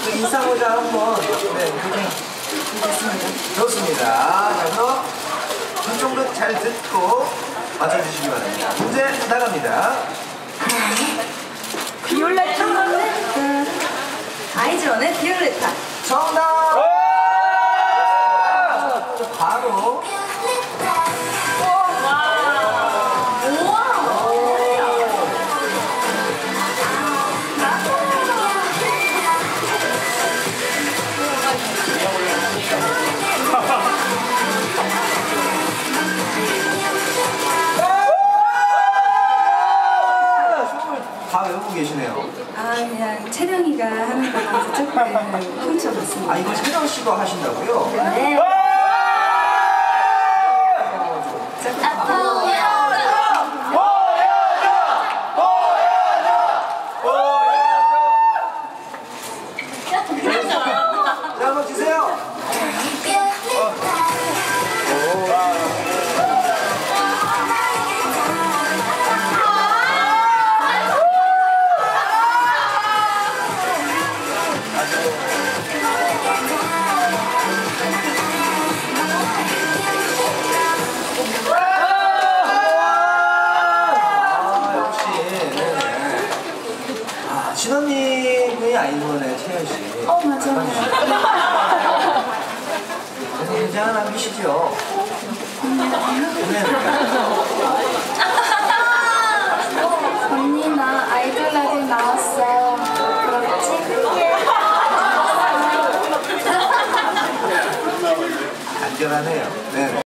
인사보자 한번. 네. 좋습니다. 자, 그럼 한쪽도 잘 듣고 맞춰주시기 바랍니다. 문제 나갑니다. 비올레타. 아이즈원의 비올레타. 정답! 바로 다 외우고 계시네요. 아, 그냥 채령이가 하는 거라서 조금 훔쳐봤습니다. 아, 이거 채령 씨가 하신다고요? 네. 자, 한번 주세요. 신혼님이 아이즈원의 채연 씨. 맞아요. 그래서 굉장히 남기시죠? 네. 언니 나 아이돌 라디오 나왔어. 그렇지? 간결하네요. 네.